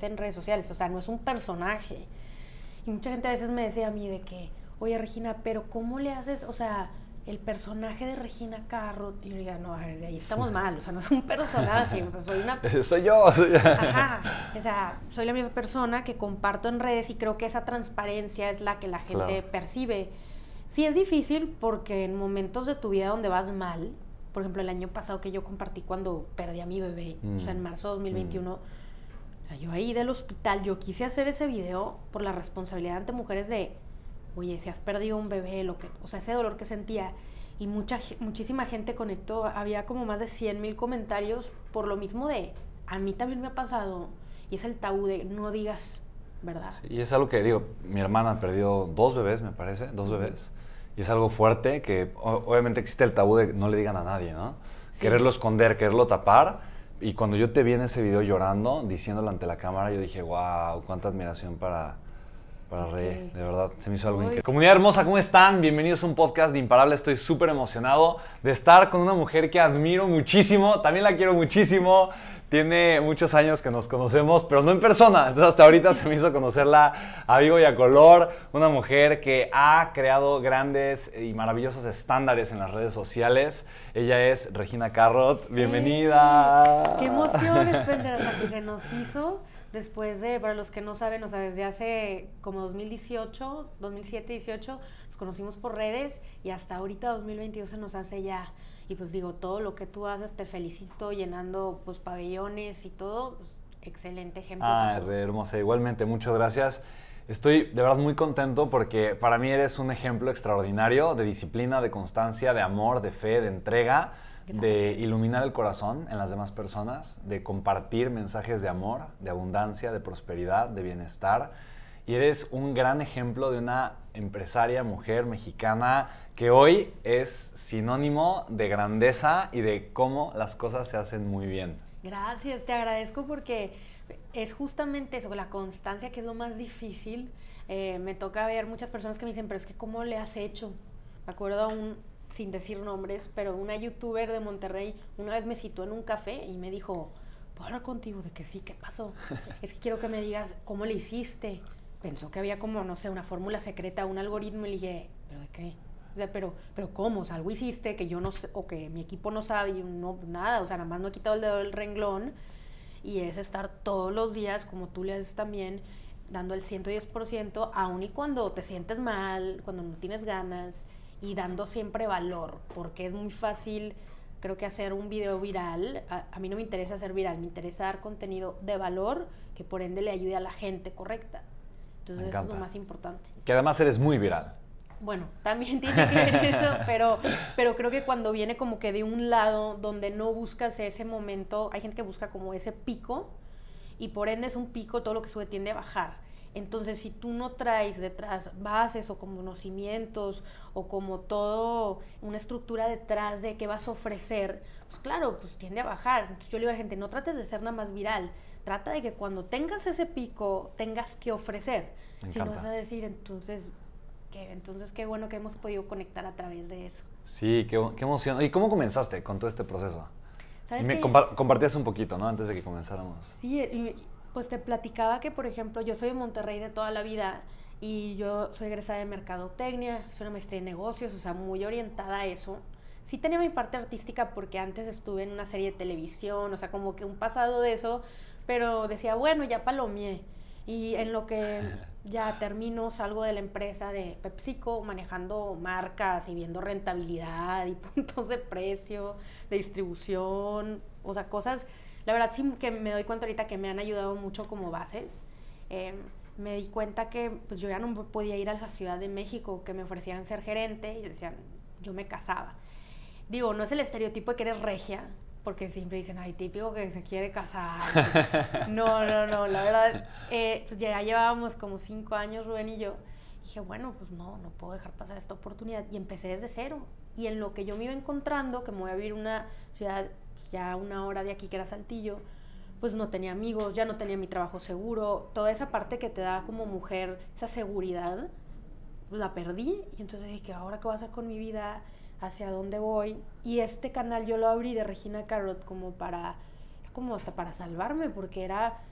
en redes sociales, o sea, no es un personaje. Y mucha gente a veces me decía a mí de que, oye Regina, pero ¿cómo le haces, o sea, el personaje de Regina Carrot? Y yo le digo, no, a ver, de ahí estamos mal, o sea, no es un personaje, o sea, soy una... Soy yo. Ajá, o sea, soy la misma persona que comparto en redes y creo que esa transparencia es la que la gente percibe. Sí es difícil porque en momentos de tu vida donde vas mal, por ejemplo, el año pasado que yo compartí cuando perdí a mi bebé, o sea, en marzo de 2021, o sea, yo ahí del hospital, yo quise hacer ese video por la responsabilidad ante mujeres de, oye, si has perdido un bebé, o sea, ese dolor que sentía. Y muchísima gente conectó, había como más de 100,000 comentarios por lo mismo de, a mí también me ha pasado, y es el tabú de no digas, ¿verdad? Sí, y es algo que, digo, mi hermana perdió 2 bebés, me parece, 2 bebés, y es algo fuerte que obviamente existe el tabú de no le digan a nadie, ¿no? Sí. Quererlo esconder, quererlo tapar, y cuando yo te vi en ese video llorando, diciéndolo ante la cámara, yo dije, wow, cuánta admiración para Rey, de verdad, se me hizo algo increíble. Comunidad hermosa, ¿cómo están? Bienvenidos a un podcast de Imparable. Estoy súper emocionado de estar con una mujer que admiro muchísimo, también la quiero muchísimo. Tiene muchos años que nos conocemos, pero no en persona. Entonces hasta ahorita se me hizo conocerla a vivo y a color. Una mujer que ha creado grandes y maravillosos estándares en las redes sociales. Ella es Regina Carrot. Bienvenida. ¡Qué emoción, Spencer! Hasta que se nos hizo después de, para los que no saben, o sea, desde hace como 2018, 2007, 18, nos conocimos por redes y hasta ahorita 2022 se nos hace ya. Y pues digo, todo lo que tú haces, te felicito, llenando pues pabellones y todo, pues excelente ejemplo. Ah, hermosa, igualmente, muchas gracias. Estoy de verdad muy contento porque para mí eres un ejemplo extraordinario de disciplina, de constancia, de amor, de fe, de entrega, de iluminar el corazón en las demás personas, de compartir mensajes de amor, de abundancia, de prosperidad, de bienestar. Y eres un gran ejemplo de una empresaria, mujer mexicana, que hoy es sinónimo de grandeza y de cómo las cosas se hacen muy bien. Gracias, te agradezco porque es justamente eso, la constancia, que es lo más difícil. Me toca ver muchas personas que me dicen, pero es que ¿cómo le has hecho? Me acuerdo sin decir nombres, pero una youtuber de Monterrey una vez me citó en un café y me dijo, ¿puedo hablar contigo? De que sí, ¿qué pasó? Es que quiero que me digas cómo le hiciste. Pensó que había como, no sé, una fórmula secreta, un algoritmo, y le dije, ¿pero de qué? O sea, pero ¿cómo? O sea, algo hiciste que yo no sé, o que mi equipo no sabe, y no, nada, o sea, nada más no he quitado el dedo del renglón, y es estar todos los días, como tú le haces también, dando el 110%, aun y cuando te sientes mal, cuando no tienes ganas, y dando siempre valor, porque es muy fácil, creo que hacer un video viral, a mí no me interesa hacer viral, me interesa dar contenido de valor, que por ende le ayude a la gente correcta. Entonces eso es lo más importante. Que además eres muy viral. Bueno, también tiene que ver eso, pero creo que cuando viene como que de un lado donde no buscas ese momento, hay gente que busca como ese pico, y por ende es un pico, todo lo que sube tiende a bajar. Entonces, si tú no traes detrás bases o como conocimientos o como todo una estructura detrás de qué vas a ofrecer, pues claro, pues tiende a bajar. Entonces yo le digo a la gente, no trates de ser nada más viral, trata de que cuando tengas ese pico tengas que ofrecer. Si no vas a decir, entonces qué bueno que hemos podido conectar a través de eso. Sí, qué emoción. ¿Y cómo comenzaste con todo este proceso? ¿Sabes me compartías un poquito, ¿no? Antes de que comenzáramos. Sí, pues te platicaba que, por ejemplo, yo soy de Monterrey de toda la vida y yo soy egresada de mercadotecnia, soy una maestría en negocios, o sea, muy orientada a eso. Sí tenía mi parte artística porque antes estuve en una serie de televisión, o sea, como que un pasado de eso, pero decía, bueno, ya palomeé. Y en lo que ya termino, salgo de la empresa de PepsiCo manejando marcas y viendo rentabilidad y puntos de precio, de distribución, o sea, cosas, la verdad sí que me doy cuenta ahorita que me han ayudado mucho como bases. Me di cuenta que pues yo ya no podía ir a la Ciudad de México, que me ofrecían ser gerente y decían, yo me casaba. Digo, no es el estereotipo de que eres regia, porque siempre dicen, ay, típico que se quiere casar. No, la verdad, pues ya llevábamos como 5 años, Rubén y yo. Y dije, bueno, pues no puedo dejar pasar esta oportunidad. Y empecé desde cero. Y en lo que yo me iba encontrando, que me voy a vivir una ciudad pues ya 1 hora de aquí, que era Saltillo, pues no tenía amigos, ya no tenía mi trabajo seguro. Toda esa parte que te da como mujer, esa seguridad, pues la perdí. Y entonces dije, ¿ahora qué voy a hacer con mi vida? ¿Hacia dónde voy? Y este canal yo lo abrí de Regina Carrot como hasta para salvarme, porque era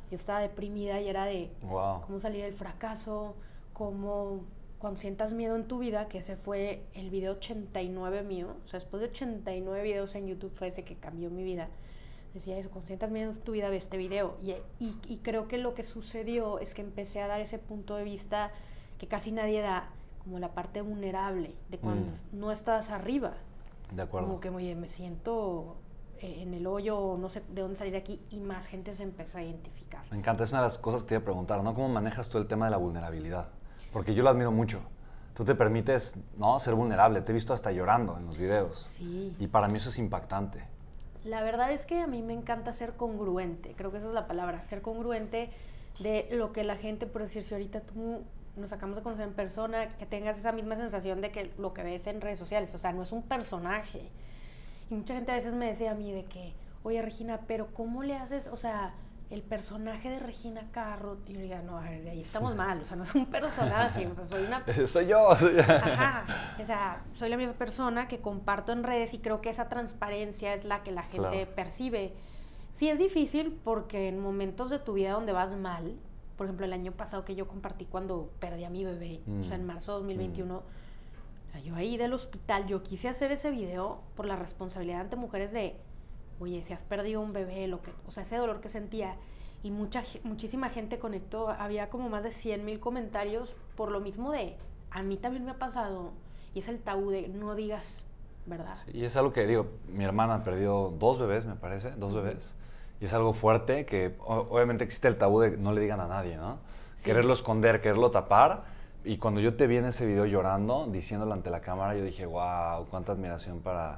Yo estaba deprimida y era de Wow. cómo salir del fracaso, cómo cuando sientas miedo en tu vida, que ese fue el video 89 mío, o sea, después de 89 videos en YouTube fue ese que cambió mi vida. Decía eso, cuando sientas miedo en tu vida, ve este video. Y creo que lo que sucedió es que empecé a dar ese punto de vista que casi nadie da, como la parte vulnerable, de cuando no estás arriba. De acuerdo. Como que, oye, me siento en el hoyo, no sé de dónde salir de aquí, y más gente se empezó a identificar. Me encanta, es una de las cosas que te iba a preguntar, ¿no? ¿Cómo manejas tú el tema de la vulnerabilidad? Porque yo lo admiro mucho. Tú te permites, ¿no?, ser vulnerable. Te he visto hasta llorando en los videos. Sí. Y para mí eso es impactante. La verdad es que a mí me encanta ser congruente, creo que esa es la palabra, ser congruente de lo que la gente, por decir, si ahorita tú nos acabamos de conocer en persona, que tengas esa misma sensación de que lo que ves en redes sociales, o sea, no es un personaje. Y mucha gente a veces me decía a mí de que, oye Regina, pero ¿cómo le haces, o sea, el personaje de Regina Carro? Y yo digo, no, a ver, de ahí estamos mal, o sea, no es un personaje, o sea, soy una... Soy yo. Ajá, o sea, soy la misma persona que comparto en redes y creo que esa transparencia es la que la gente percibe. Sí es difícil porque en momentos de tu vida donde vas mal, por ejemplo, el año pasado que yo compartí cuando perdí a mi bebé, o sea, en marzo de 2021, o sea, yo ahí del hospital, yo quise hacer ese video por la responsabilidad ante mujeres de, oye, si has perdido un bebé, o sea, ese dolor que sentía. Y muchísima gente conectó, había como más de 100,000 comentarios por lo mismo de, a mí también me ha pasado, y es el tabú de no digas, ¿verdad? Sí, y es algo que, digo, mi hermana perdió 2 bebés, me parece, 2 bebés, y es algo fuerte que obviamente existe el tabú de no le digan a nadie, ¿no? Sí. Quererlo esconder, quererlo tapar, y cuando yo te vi en ese video llorando, diciéndolo ante la cámara, yo dije, wow, cuánta admiración para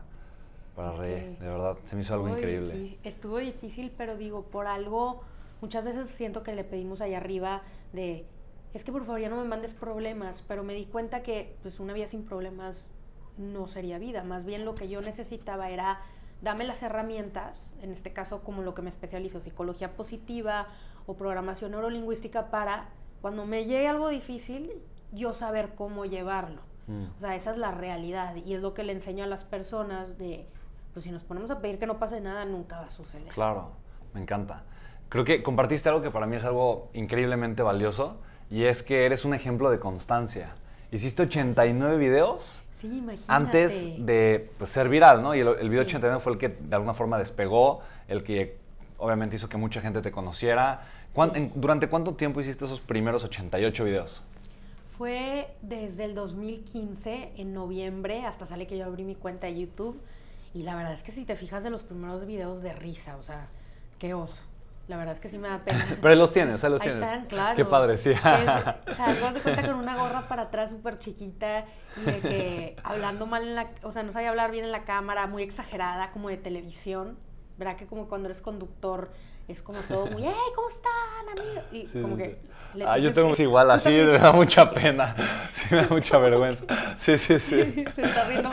Rey, de verdad, se me hizo algo increíble. Estuvo difícil, pero digo, por algo, muchas veces siento que le pedimos allá arriba de, es que por favor ya no me mandes problemas, pero me di cuenta que pues una vida sin problemas no sería vida, más bien lo que yo necesitaba era, dame las herramientas, en este caso como lo que me especializo, psicología positiva o programación neurolingüística, para cuando me llegue algo difícil, yo saber cómo llevarlo. O sea, esa es la realidad y es lo que le enseño a las personas de, pues si nos ponemos a pedir que no pase nada, nunca va a suceder. Claro, me encanta. Creo que compartiste algo que para mí es algo increíblemente valioso y es que eres un ejemplo de constancia. Hiciste 89 videos antes de pues, ser viral, ¿no? Y el video 89 fue el que de alguna forma despegó, el que obviamente hizo que mucha gente te conociera. ¿Durante cuánto tiempo hiciste esos primeros 88 videos? Fue desde el 2015, en noviembre, hasta sale que yo abrí mi cuenta de YouTube. Y la verdad es que si te fijas de los primeros videos de risa, o sea, qué oso. La verdad es que sí me da pena. Pero los tienes, los tienes. Ahí están, claro. Qué padre, sí. O sea, algo de cuenta con una gorra para atrás súper chiquita y de que hablando mal o sea, no sabía hablar bien en la cámara, muy exagerada, como de televisión. ¿Verdad que como cuando eres conductor es como todo muy, ¡hey! ¿Cómo están, amigos? Y sí, como sí, que... Sí. Yo tengo igual, así me da mucha pena, sí me da mucha vergüenza. Sí. Se está riendo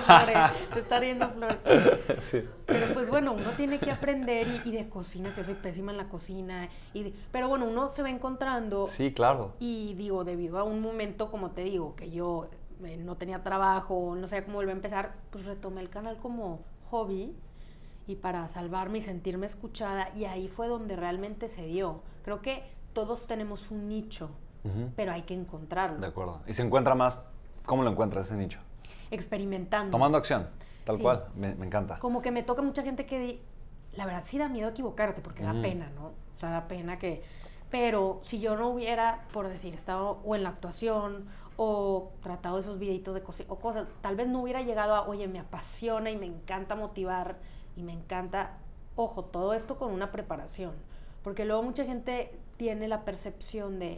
Flores, Sí. Pero pues bueno, uno tiene que aprender y de cocina, que yo soy pésima en la cocina, pero bueno, uno se va encontrando. Sí, claro. Y digo, debido a un momento, como te digo, que yo no tenía trabajo, no sabía cómo volver a empezar, pues retomé el canal como hobby y para salvarme y sentirme escuchada, y ahí fue donde realmente se dio. Creo que todos tenemos un nicho, pero hay que encontrarlo. De acuerdo. ¿Y se encuentra más? ¿Cómo lo encuentras ese nicho? Experimentando. Tomando acción, tal cual. Me encanta. Como que me toca mucha gente que, la verdad, sí da miedo equivocarte, porque da pena, ¿no? O sea, da pena que... Pero si yo no hubiera, por decir, estado o en la actuación o tratado esos videitos de cocina o cosas, tal vez no hubiera llegado a, oye, me apasiona y me encanta motivar y me encanta, ojo, todo esto con una preparación, porque luego mucha gente tiene la percepción de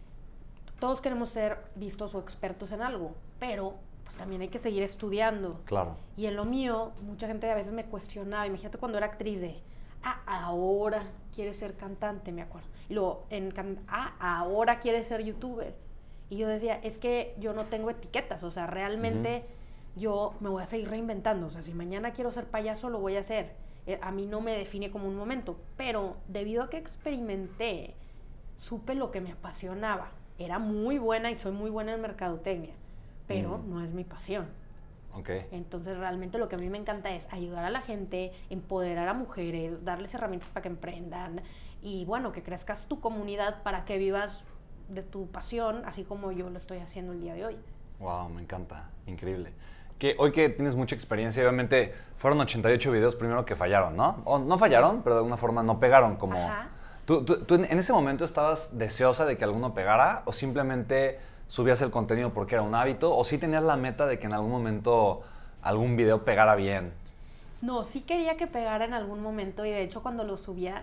todos queremos ser vistos o expertos en algo, pero pues también hay que seguir estudiando. Claro. Y en lo mío, mucha gente a veces me cuestionaba, imagínate cuando era actriz de, ahora quieres ser cantante, me acuerdo, y luego ahora quieres ser youtuber, y yo decía, es que yo no tengo etiquetas, o sea, realmente yo me voy a seguir reinventando, o sea, si mañana quiero ser payaso, lo voy a hacer. A mí no me define como un momento, pero debido a que experimenté, supe lo que me apasionaba. Era muy buena y soy muy buena en mercadotecnia, pero no es mi pasión. Ok. Entonces, realmente lo que a mí me encanta es ayudar a la gente, empoderar a mujeres, darles herramientas para que emprendan y, bueno, que crezcas tu comunidad para que vivas de tu pasión, así como yo lo estoy haciendo el día de hoy. Wow, me encanta. Increíble. Hoy que tienes mucha experiencia, obviamente fueron 88 videos primero que fallaron, ¿no? O no fallaron, pero de alguna forma no pegaron como... Ajá. ¿Tú en ese momento estabas deseosa de que alguno pegara o simplemente subías el contenido porque era un hábito o sí tenías la meta de que en algún momento algún video pegara bien? No, sí quería que pegara en algún momento y de hecho cuando lo subía,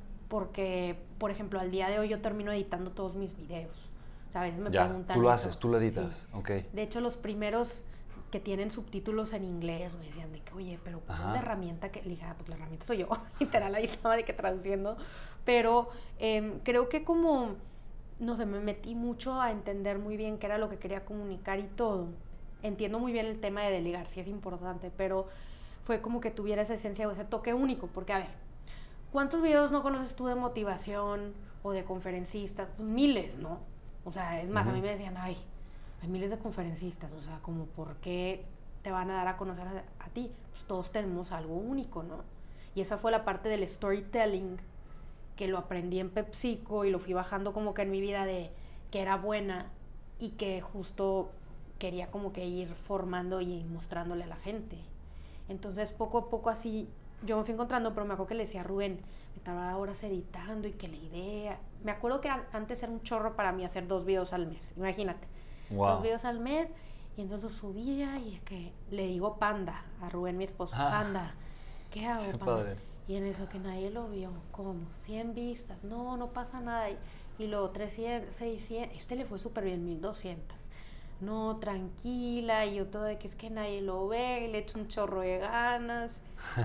porque, por ejemplo, al día de hoy yo termino editando todos mis videos. O sea, a veces me preguntan tú lo eso. haces, tú lo editas, Sí. ok. De hecho, los primeros que tienen subtítulos en inglés me decían de que, oye, pero ¿cuál es la herramienta que...? Le dije, pues la herramienta soy yo. Literal, ahí estaba de que traduciendo. Pero creo que como, no sé, me metí mucho a entender muy bien qué era lo que quería comunicar y todo. Entiendo muy bien el tema de delegar, sí es importante, pero fue como que tuviera esa esencia o ese toque único. Porque, a ver, ¿cuántos videos no conoces tú de motivación o de conferencistas? Pues miles, ¿no? O sea, es más, a mí me decían, ay, hay miles de conferencistas, o sea, como ¿por qué te van a dar a conocer a ti? Pues todos tenemos algo único, ¿no? Y esa fue la parte del storytelling que lo aprendí en PepsiCo y lo fui bajando como que en mi vida de que era buena y que justo quería como que ir formando y mostrándole a la gente. Entonces, poco a poco así yo me fui encontrando, pero me acuerdo que le decía a Rubén, me tardaba horas editando y que la idea... Me acuerdo que antes era un chorro para mí hacer 2 videos al mes, imagínate. Wow. 2 videos al mes y entonces lo subía y es que le digo Panda a Rubén, mi esposo, Panda, ¿qué hago, Qué Panda? padre. Y en eso que nadie lo vio, como 100 vistas, no pasa nada. Y luego 300, 600, le fue súper bien, 1200. No, tranquila, y yo todo de que es que nadie lo ve, y le echo un chorro de ganas.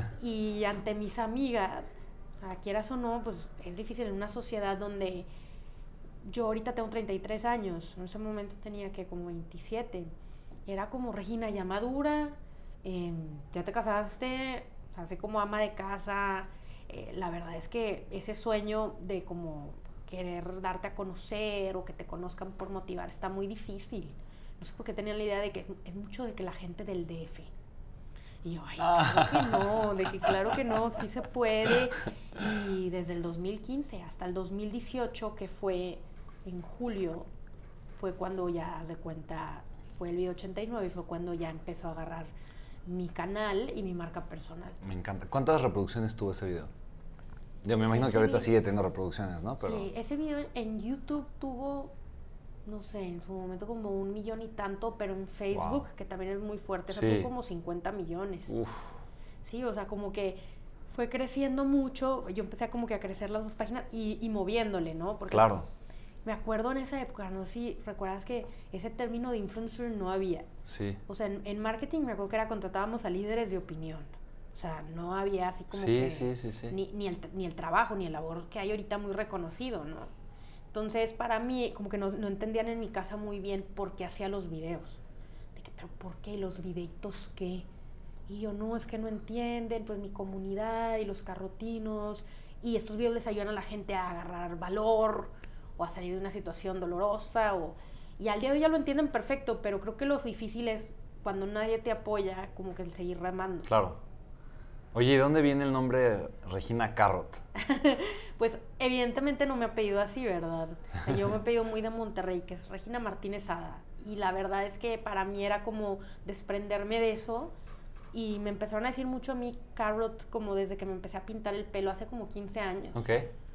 Y ante mis amigas, o sea, quieras o no, pues es difícil en una sociedad donde yo ahorita tengo 33 años, en ese momento tenía que como 27. Era como, Regina, ya madura, ya te casaste, o sea, así como ama de casa. La verdad es que ese sueño de como querer darte a conocer o que te conozcan por motivar está muy difícil. No sé por qué tenían la idea de que es mucho de que la gente del DF. Y yo, ay, claro que no, de que claro que no, sí se puede. Y desde el 2015 hasta el 2018, que fue en julio, fue cuando ya, haz de cuenta, fue el video 89 y fue cuando ya empezó a agarrar mi canal y mi marca personal. Me encanta. ¿Cuántas reproducciones tuvo ese video? Yo me imagino que ahorita sigue teniendo reproducciones, ¿no? Pero... Sí, ese video en YouTube tuvo, no sé, en su momento como 1 millón y tanto, pero en Facebook, que también es muy fuerte, Sí. tuvo como 50 millones. Uf. Sí, o sea, como que fue creciendo mucho, yo empecé a como que a crecer las 2 páginas y moviéndole, ¿no? Porque claro. me acuerdo en esa época, no sé si recuerdas que ese término de influencer no había. Sí. O sea, en marketing me acuerdo que contratábamos a líderes de opinión. O sea, no había así como que... Sí. Ni el trabajo, ni el labor que hay ahorita muy reconocido, ¿no? Entonces, para mí, como que no entendían en mi casa muy bien por qué hacía los videos. De que, pero ¿por qué? ¿Los videitos qué? Y yo, no, es que no entienden, pues mi comunidad y los carrotinos. Y estos videos les ayudan a la gente a agarrar valor o a salir de una situación dolorosa. Y al día de hoy ya lo entienden perfecto, pero creo que lo difícil es cuando nadie te apoya, como que el seguir remando. Claro. Oye, ¿y de dónde viene el nombre Regina Carrot? Pues evidentemente no me apellido así, ¿verdad? Yo me apellido muy de Monterrey, que es Regina Martínez Ada. Y la verdad es que para mí era como desprenderme de eso. Y me empezaron a decir mucho a mí Carrot como desde que me empecé a pintar el pelo hace como 15 años. Ok.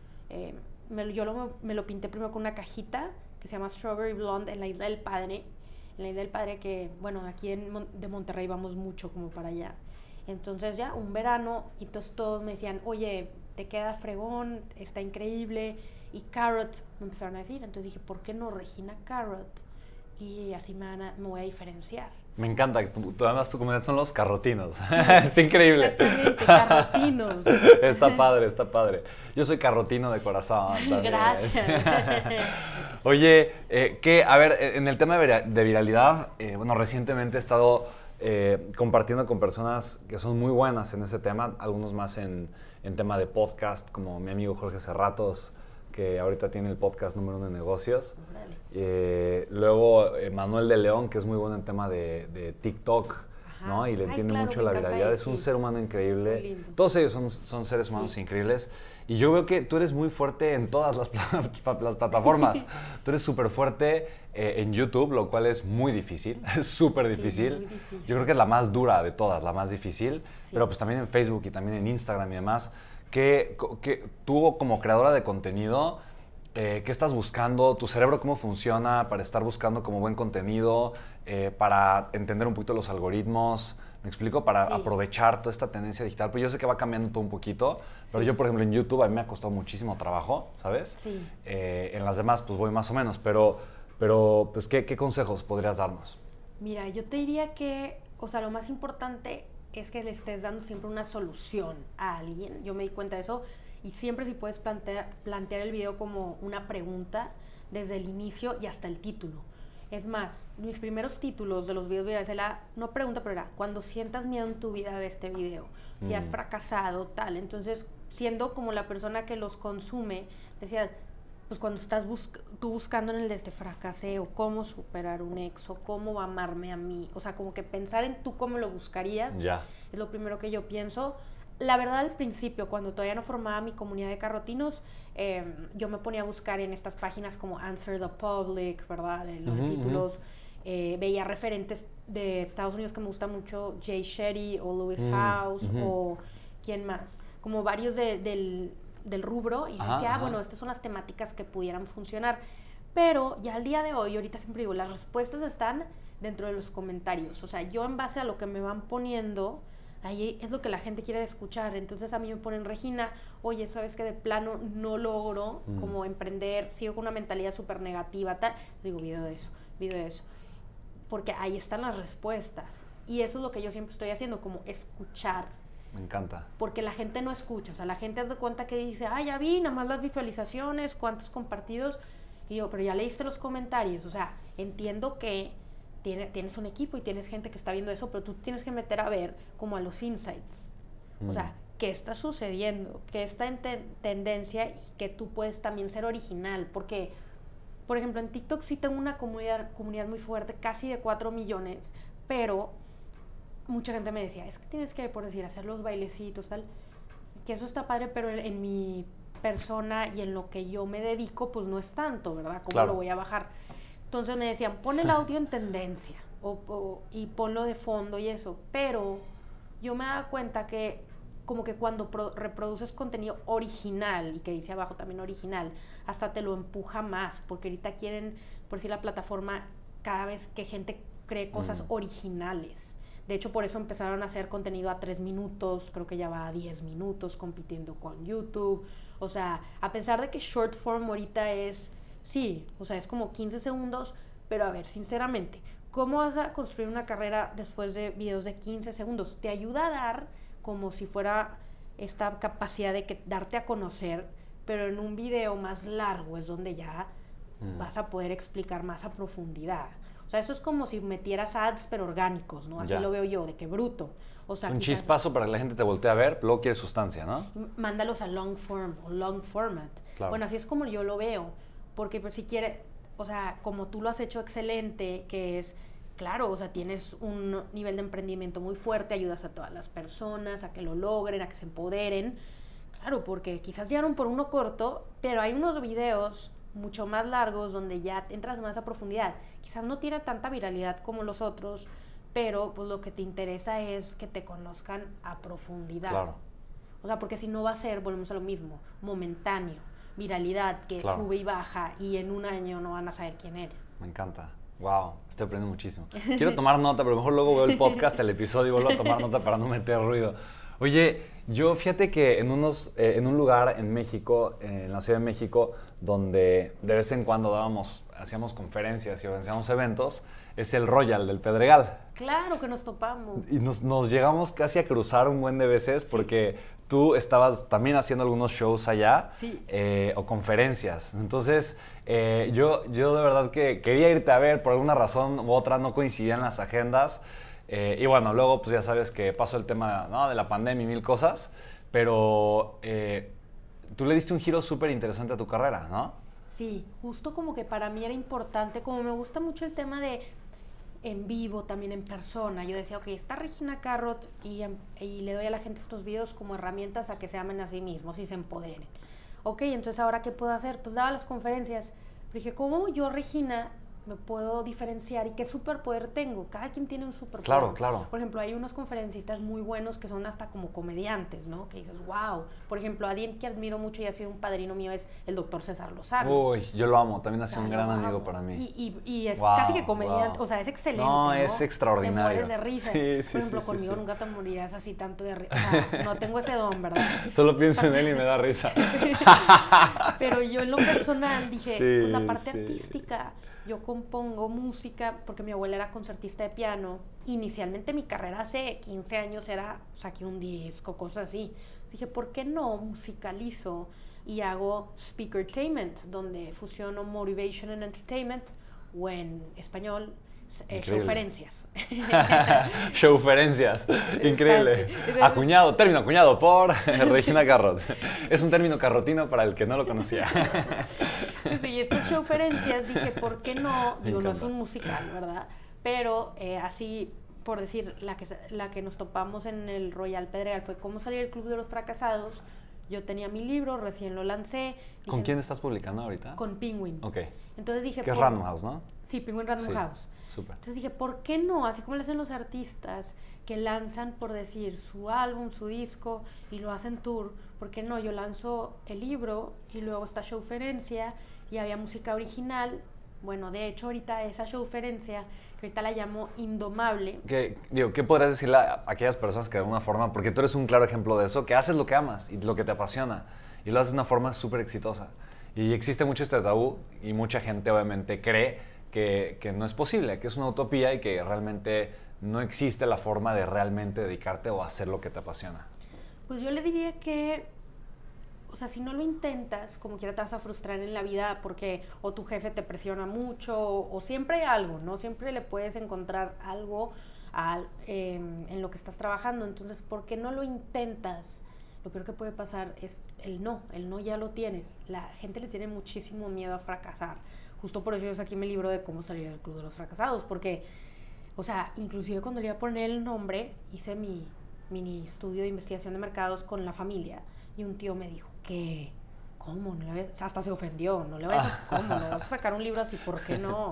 Me lo pinté primero con una cajita que se llama Strawberry Blonde en la Isla del Padre. En la Isla del Padre que, bueno, aquí de Monterrey vamos mucho como para allá. Entonces ya, un verano, y todos me decían, oye, te queda fregón, está increíble. Y Carrot me empezaron a decir. Entonces dije, ¿por qué no Regina Carrot? Y así me voy a diferenciar. Me encanta, además tu comunidad son los carrotinos. Sí, está increíble. Exactamente, carrotinos. Está padre. Yo soy carrotino de corazón también. Gracias. Oye, a ver, en el tema de viralidad, bueno, recientemente he estado compartiendo con personas que son muy buenas en ese tema, algunos más en tema de podcast, como mi amigo Jorge Cerratos, que ahorita tiene el podcast número 1 de negocios. Luego Manuel de León, que es muy bueno en tema de TikTok. ¿no? Y le Ay, entiende claro, me me la encanta viralidad. él, Es un sí. ser humano Muy increíble. lindo. Todos ellos son seres humanos increíbles. Y yo veo que tú eres muy fuerte en todas las plataformas. Tú eres súper fuerte en YouTube, lo cual es muy difícil, es súper Sí, difícil. muy difícil. Yo creo que es la más dura de todas, la más difícil. Sí. Pero pues también en Facebook y también en Instagram y demás. Que tú como creadora de contenido, ¿qué estás buscando? ¿Tu cerebro cómo funciona para estar buscando como buen contenido? Para entender un poquito los algoritmos, ¿me explico? Para aprovechar toda esta tendencia digital. Pues yo sé que va cambiando todo un poquito, pero yo, por ejemplo, en YouTube a mí me ha costado muchísimo trabajo, ¿sabes? Sí. En las demás, pues voy más o menos, pero pues, ¿qué consejos podrías darnos? Mira, yo te diría que, o sea, lo más importante es que le estés dando siempre una solución a alguien. Yo me di cuenta de eso. Y siempre si puedes plantear el video como una pregunta desde el inicio y hasta el título. Es más, mis primeros títulos de los videos virales era, no pregunta, pero era, cuando sientas miedo en tu vida ve este video, si has fracasado, tal. Entonces, siendo como la persona que los consume, decías, pues cuando estás tú buscando en el de este fracasé, o cómo superar un ex, o cómo amarme a mí, o sea, como que pensar en tú cómo lo buscarías, es lo primero que yo pienso. La verdad, al principio, cuando todavía no formaba mi comunidad de carrotinos, yo me ponía a buscar en estas páginas como Answer the Public, ¿verdad? De los títulos. Veía referentes de Estados Unidos que me gusta mucho, Jay Shetty o Lewis House o quién más. Como varios del rubro. Y decía, bueno, estas son las temáticas que pudieran funcionar. Pero ya al día de hoy, ahorita siempre digo, las respuestas están dentro de los comentarios. O sea, yo en base a lo que me van poniendo, ahí es lo que la gente quiere escuchar. Entonces a mí me ponen, Regina, oye, ¿sabes que de plano no logro como emprender? Sigo con una mentalidad súper negativa, tal. Digo, video de eso. Porque ahí están las respuestas. Y eso es lo que yo siempre estoy haciendo, como escuchar. Me encanta. Porque la gente no escucha. O sea, la gente hace cuenta que dice, ya vi, nada más las visualizaciones, cuántos compartidos. Y yo, pero ya leíste los comentarios. O sea, entiendo que tienes un equipo y tienes gente que está viendo eso, pero tú tienes que meter a ver como a los insights. O sea, qué está sucediendo, qué está en tendencia y que tú puedes también ser original. Porque, por ejemplo, en TikTok sí tengo una comunidad muy fuerte, casi de 4 millones, pero mucha gente me decía, es que tienes que, por decir, hacer los bailecitos, tal, que eso está padre, pero en mi persona y en lo que yo me dedico, pues no es tanto, ¿verdad? ¿Cómo lo voy a bajar? Entonces me decían, pon el audio en tendencia y ponlo de fondo y eso. Pero yo me daba cuenta que como que cuando reproduces contenido original, y que dice abajo también original, hasta te lo empuja más, porque ahorita quieren, por decir la plataforma, cada vez que gente cree cosas originales. De hecho, por eso empezaron a hacer contenido a 3 minutos, creo que ya va a 10 minutos, compitiendo con YouTube. O sea, a pesar de que short form ahorita es... Sí, o sea, es como 15 segundos, pero a ver, sinceramente, ¿cómo vas a construir una carrera después de videos de 15 segundos? Te ayuda a dar como si fuera esta capacidad de darte a conocer, pero en un video más largo es donde ya vas a poder explicar más a profundidad. O sea, eso es como si metieras ads, pero orgánicos, ¿no? Así lo veo yo, de que bruto. O sea, un chispazo para que la gente te voltee a ver, luego quiere sustancia, ¿no? Mándalos a long form o long format. Claro. Bueno, así es como yo lo veo. Porque pues, si quiere, o sea, como tú lo has hecho excelente, que es, claro, o sea, tienes un nivel de emprendimiento muy fuerte, ayudas a todas las personas a que lo logren, a que se empoderen. Claro, porque quizás llegaron por uno corto, pero hay unos videos mucho más largos donde ya entras más a profundidad. Quizás no tiene tanta viralidad como los otros, pero pues lo que te interesa es que te conozcan a profundidad. Claro. O sea, porque si no va a ser, volvemos a lo mismo, momentáneo. Viralidad que sube y baja y en un año no van a saber quién eres. Me encanta. Wow, estoy aprendiendo muchísimo. Quiero tomar nota, pero mejor luego veo el podcast, el episodio y vuelvo a tomar nota para no meter ruido. Oye, yo fíjate que en un lugar en México, en la Ciudad de México, donde de vez en cuando hacíamos conferencias y organizamos eventos, es el Royal del Pedregal. Claro que nos topamos. Y nos llegamos casi a cruzar un buen de veces porque tú estabas también haciendo algunos shows allá o conferencias. Entonces, yo de verdad que quería irte a ver, por alguna razón u otra no coincidían las agendas. Y bueno, luego pues ya sabes que pasó el tema, ¿no?, de la pandemia y mil cosas, pero tú le diste un giro súper interesante a tu carrera, ¿no? Sí, justo como que para mí era importante, como me gusta mucho el tema de en vivo, también en persona. Yo decía, ok, está Regina Carrot y le doy a la gente estos videos como herramientas a que se amen a sí mismos y se empoderen. Ok, entonces ahora ¿qué puedo hacer? Pues daba las conferencias. Pero dije, ¿cómo yo, Regina, me puedo diferenciar y qué superpoder tengo? Cada quien tiene un superpoder. Claro, claro. Por ejemplo, hay unos conferencistas muy buenos que son hasta como comediantes, ¿no? Que dices, wow. Por ejemplo, alguien que admiro mucho y ha sido un padrino mío es el doctor César Lozano. Uy, yo lo amo, también ha sido un gran amigo para mí. Y es Wow, casi que comediante, wow. o sea, es excelente, No, ¿no? es extraordinario. Te mueres de risa. Sí, Por ejemplo, sí, conmigo sí. nunca te morirás así tanto de risa. O sea, no tengo ese don, ¿verdad? Solo pienso en él y me da risa. Pero yo en lo personal dije, Sí, pues la parte sí. artística, yo compongo música, porque mi abuela era concertista de piano. Inicialmente mi carrera hace 15 años era, saqué un disco, cosas así. Dije, ¿por qué no musicalizo y hago speakertainment, donde fusiono motivation and entertainment, o en español, showferencias? Showferencias, increíble. Acuñado, término acuñado por Regina Carrot. Es un término carrotino para el que no lo conocía. Sí, estas showferencias dije, ¿por qué no? Me Digo, no es encanta. un musical, ¿verdad? Pero así, por decir, la que nos topamos en el Royal Pedregal fue cómo salir del Club de los Fracasados. Yo tenía mi libro, recién lo lancé. Dije, ¿Con quién estás publicando ahorita? Con Penguin. Ok. Entonces dije... Que es Random House, ¿no? Sí, Penguin Random Sí, House. súper. Entonces dije, ¿por qué no? Así como lo hacen los artistas que lanzan, por decir, su álbum, su disco y lo hacen tour, ¿por qué no? Yo lanzo el libro y luego esta showferencia y había música original. Bueno, de hecho, ahorita esa showferencia, que ahorita la llamo Indomable. ¿Qué podrías decirle a aquellas personas que de alguna forma, porque tú eres un claro ejemplo de eso, que haces lo que amas y lo que te apasiona y lo haces de una forma súper exitosa? Y existe mucho este tabú y mucha gente obviamente cree que no es posible, que es una utopía y que realmente no existe la forma de realmente dedicarte o hacer lo que te apasiona. Pues yo le diría que, o sea, si no lo intentas, como quiera te vas a frustrar en la vida porque o tu jefe te presiona mucho o siempre hay algo, ¿no? Siempre le puedes encontrar algo en lo que estás trabajando. Entonces, ¿por qué no lo intentas? Lo peor que puede pasar es el no ya lo tienes. La gente le tiene muchísimo miedo a fracasar. Justo por eso yo saqué mi libro de cómo salir del Club de los Fracasados, porque, o sea, inclusive cuando le iba a poner el nombre, hice mi mini estudio de investigación de mercados con la familia y un tío me dijo, ¿qué? ¿Cómo? ¿No le ves? Hasta se ofendió, no le vas a, ¿cómo? ¿No vas a sacar un libro así? ¿Por qué no?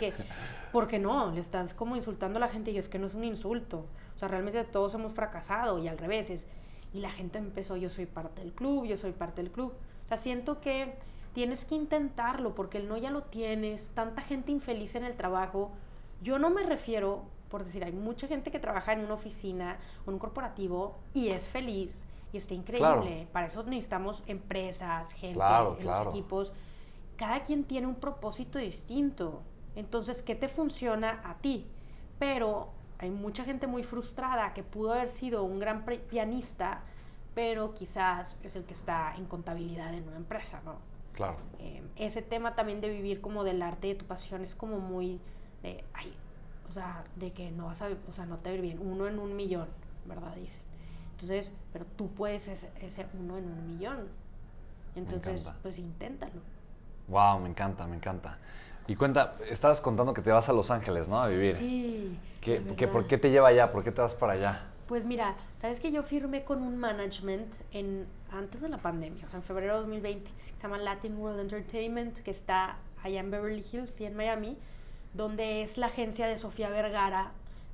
¿Por qué no? Le estás como insultando a la gente y es que no es un insulto. O sea, realmente todos hemos fracasado y al revés. Y la gente empezó, yo soy parte del club, yo soy parte del club. O sea, siento que tienes que intentarlo porque el no ya lo tienes, tanta gente infeliz en el trabajo. Yo no me refiero, por decir, hay mucha gente que trabaja en una oficina o en un corporativo y es feliz y está increíble. Claro. Para eso necesitamos empresas, gente en los equipos. Cada quien tiene un propósito distinto. Entonces, ¿qué te funciona a ti? Pero hay mucha gente muy frustrada que pudo haber sido un gran pianista, pero quizás es el que está en contabilidad en una empresa, ¿no? Claro. Ese tema también de vivir como del arte de tu pasión es como muy de, o sea, de que no vas a, o sea, no te va a ir bien, 1 en 1 millón, ¿verdad? Dicen. Entonces, pero tú puedes ese 1 en 1 millón. Entonces, pues inténtalo. Wow, me encanta, me encanta. Y cuenta, estabas contando que te vas a Los Ángeles, ¿no? A vivir. Sí. ¿Por qué te lleva allá? ¿Por qué te vas para allá? Pues mira, sabes que yo firmé con un management antes de la pandemia, o sea, en febrero de 2020, se llama Latin World Entertainment, que está allá en Beverly Hills y en Miami, donde es la agencia de Sofía Vergara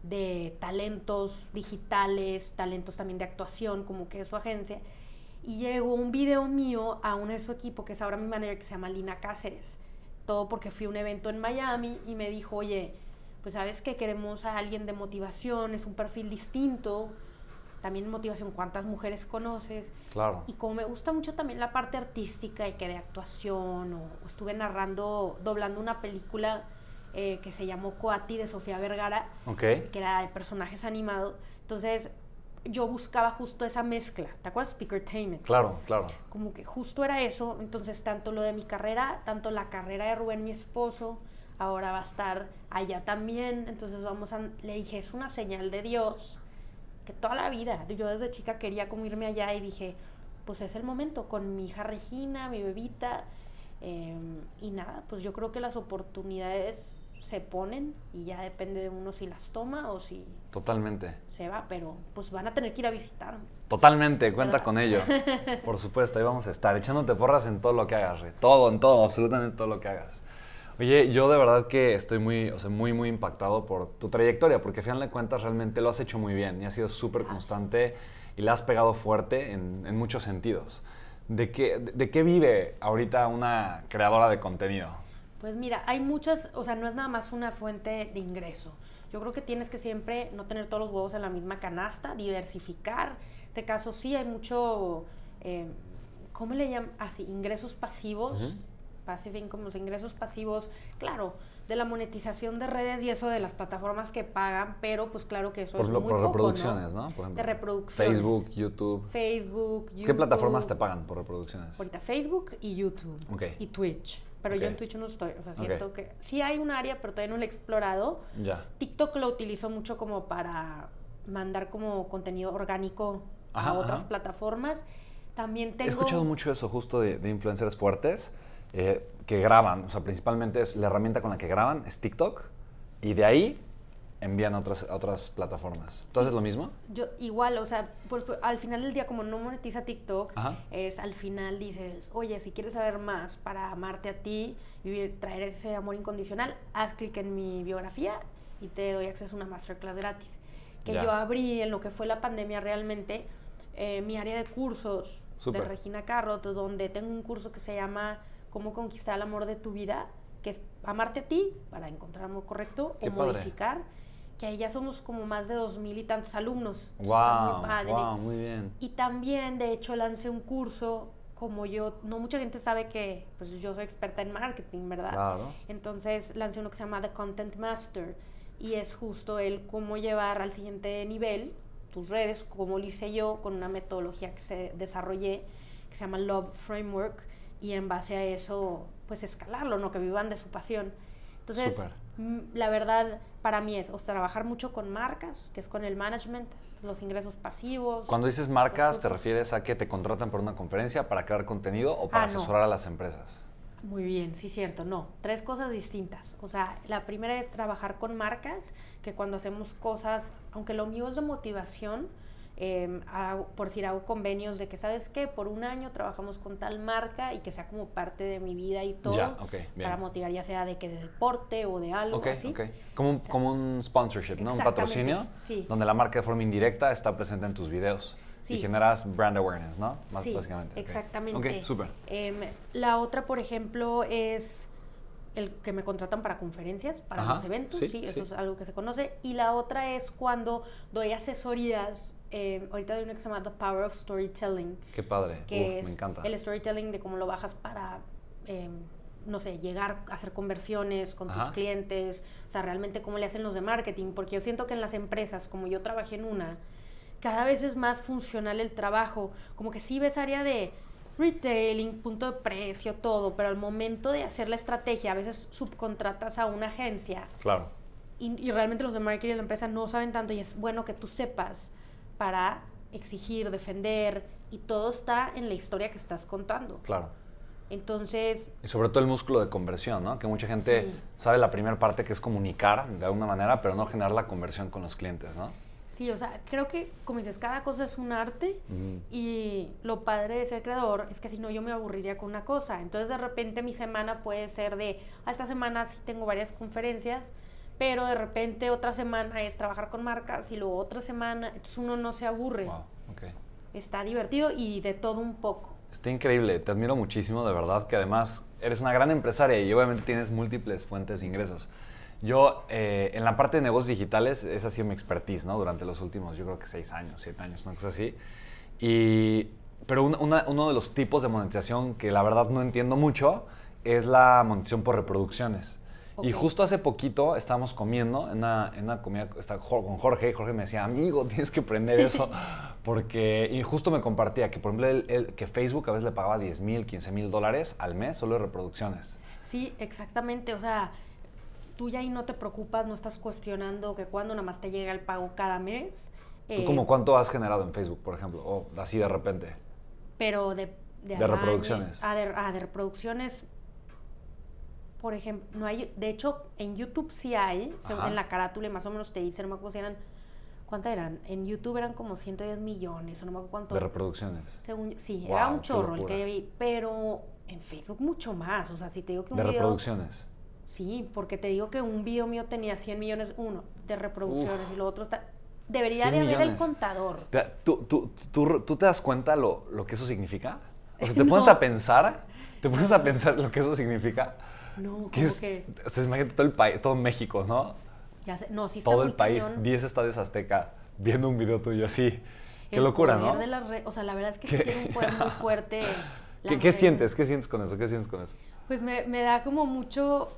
de talentos digitales, talentos también de actuación, como que es su agencia. Y llegó un video mío a uno de su equipo, que es ahora mi manager, que se llama Lina Cáceres. Todo porque fui a un evento en Miami y me dijo, oye, pues sabes que queremos a alguien de motivación, es un perfil distinto, también motivación, ¿cuántas mujeres conoces? Claro. Y como me gusta mucho también la parte artística y que de actuación, o estuve doblando una película que se llamó Coati de Sofía Vergara, que era de personajes animados, entonces yo buscaba justo esa mezcla, ¿te acuerdas? Speakertainment. Claro. Como que justo era eso, entonces tanto lo de mi carrera, tanto la carrera de Rubén, mi esposo, ahora va a estar allá también, entonces le dije, es una señal de Dios, que toda la vida, yo desde chica quería como irme allá y dije, pues es el momento, con mi hija Regina, mi bebita, y nada, pues yo creo que las oportunidades se ponen y ya depende de uno si las toma o si Totalmente. se va, pero pues van a tener que ir a visitar. Totalmente, cuenta ¿Verdad? con ello. Por supuesto, ahí vamos a estar, echándote porras en todo lo que hagas, Rey. Todo, en todo, absolutamente todo lo que hagas. Oye, yo de verdad que estoy muy, o sea, muy, muy impactado por tu trayectoria, porque al final de cuentas realmente lo has hecho muy bien y has sido súper constante y le has pegado fuerte en muchos sentidos. ¿De qué vive ahorita una creadora de contenido? Pues mira, hay muchas, o sea, no es nada más una fuente de ingreso. Yo creo que tienes que siempre no tener todos los huevos en la misma canasta, diversificar. En este caso sí hay mucho, ¿cómo le llaman? Así, ingresos pasivos, passive income, los ingresos pasivos, claro, de la monetización de redes y eso de las plataformas que pagan, pero pues claro que eso es muy Por poco, reproducciones, ¿no? ¿no? Por ejemplo, De reproducciones. Facebook, YouTube. YouTube. ¿Qué plataformas te pagan por reproducciones? Ahorita Facebook y YouTube. Ok. Y Twitch. Pero Ok. yo en Twitch no estoy. O sea, siento Ok. que sí hay un área, pero todavía no lo he explorado. Ya. TikTok lo utilizo mucho como para mandar como contenido orgánico a otras plataformas. También tengo... He escuchado mucho eso justo de influencers fuertes que graban. O sea, principalmente es la herramienta con la que graban es TikTok y de ahí envían a otras plataformas. ¿Tú haces lo mismo? Yo igual, o sea, pues al final del día como no monetiza TikTok, Ajá. es al final dices, oye, si quieres saber más para amarte a ti, vivir, traer ese amor incondicional, haz clic en mi biografía y te doy acceso a una masterclass gratis. Que Ya. yo abrí en lo que fue la pandemia realmente, mi área de cursos Súper. de Regina Carrot, donde tengo un curso que se llama Cómo conquistar el amor de tu vida, que es amarte a ti para encontrar amor correcto Qué o padre. modificar, que ahí ya somos como más de 2,000 y tantos alumnos. Está Wow, muy padre. wow, muy bien. Y también, de hecho, lancé un curso, como yo, no mucha gente sabe que pues yo soy experta en marketing, ¿verdad? Claro. Entonces lancé uno que se llama The Content Master y es justo el cómo llevar al siguiente nivel tus redes, como lo hice yo con una metodología que se desarrollé, que se llama Love Framework, y en base a eso, pues escalarlo, ¿no? Que vivan de su pasión. Entonces, Súper. la verdad, para mí es trabajar mucho con marcas, que es con el management, los ingresos pasivos. Cuando dices marcas, los ¿te cursos. refieres a que te contratan por una conferencia para crear contenido o para No. asesorar a las empresas? Muy bien, sí, cierto. No, 3 cosas distintas. O sea, la primera es trabajar con marcas, que cuando hacemos cosas, aunque lo mío es de motivación, por decir, hago convenios de que, ¿sabes qué? Por un año trabajamos con tal marca y que sea como parte de mi vida y todo. Ya, ok, bien. Para motivar, ya sea de que de deporte o de algo Ok, así. ok. Como un sponsorship, ¿no? Un Exactamente, patrocinio, sí. donde la marca de forma indirecta está presente en tus videos. Sí. Y generas brand awareness, ¿no? Sí, Básicamente. Ok. exactamente. Ok, súper. La otra, por ejemplo, es el que me contratan para conferencias, para Ajá, los eventos, sí, sí, eso sí. es algo que se conoce. Y la otra es cuando doy asesorías, ahorita doy una que se llama The Power of Storytelling, Qué padre. que Uf, me es encanta. el storytelling de cómo lo bajas para, no sé, llegar a hacer conversiones con tus Ajá. clientes, o sea, realmente cómo le hacen los de marketing, porque yo siento que en las empresas, como yo trabajé en una, cada vez es más funcional el trabajo, como que sí ves área de retailing, punto de precio, todo, pero al momento de hacer la estrategia, a veces subcontratas a una agencia Claro. y realmente los de marketing de la empresa no saben tanto y es bueno que tú sepas para exigir, defender y todo está en la historia que estás contando. Claro. Entonces, Y sobre todo el músculo de conversión, ¿no? Que mucha gente Sí. sabe la primera parte que es comunicar de alguna manera, pero no generar la conversión con los clientes, ¿no? sí, o sea, creo que, como dices, cada cosa es un arte Mm. y lo padre de ser creador es que si no yo me aburriría con una cosa. Entonces, de repente mi semana puede ser de, esta semana sí tengo varias conferencias, pero de repente otra semana es trabajar con marcas y luego otra semana, entonces uno no se aburre. Wow, ok. Está divertido y de todo un poco. Está increíble, te admiro muchísimo, de verdad, que además eres una gran empresaria y obviamente tienes múltiples fuentes de ingresos. Yo, en la parte de negocios digitales, esa ha sido mi expertise, ¿no? Durante los últimos, yo creo que 6 años, 7 años, una cosa así. Pero uno de los tipos de monetización que la verdad no entiendo mucho es la monetización por reproducciones. Y Ok. justo hace poquito estábamos comiendo en una comida con Jorge, y Jorge me decía, amigo, tienes que aprender eso, porque, y justo me compartía que, por ejemplo, que Facebook a veces le pagaba 10,000, 15,000 dólares al mes solo de reproducciones. Sí, exactamente, o sea, tú ya ahí no te preocupas, no estás cuestionando que cuando nada más te llega el pago cada mes. ¿Tú como cuánto has generado en Facebook, por ejemplo? O así de repente. Pero de De reproducciones. De reproducciones, por ejemplo, no hay, de hecho, en YouTube sí hay, en la carátula más o menos te dicen, no me acuerdo si eran, ¿cuántas eran? En YouTube eran como 110 millones, o no me acuerdo cuánto. De reproducciones. Sí, wow, era un chorro el que vi, pero en Facebook mucho más, o sea, si te digo que un de video... reproducciones. Sí, porque te digo que un video mío tenía 100 millones, uno, de reproducciones, y lo otro está... Debería de haber millones. el contador. ¿Tú te das cuenta lo que eso significa? O sea, ¿te pones a pensar? ¿Te pones a pensar lo que eso significa? No, como que... O sea, imagínate todo el país, todo México, ¿no? Ya sé, no, sí está todo muy el país, cañón. 10 estadios Azteca, viendo un video tuyo así. Qué El locura, poder ¿no? de las redes, o sea, la verdad es que sí tiene un poder muy fuerte. ¿Qué sientes? ¿Qué sientes con eso? ¿Qué sientes con eso? Pues me da como mucho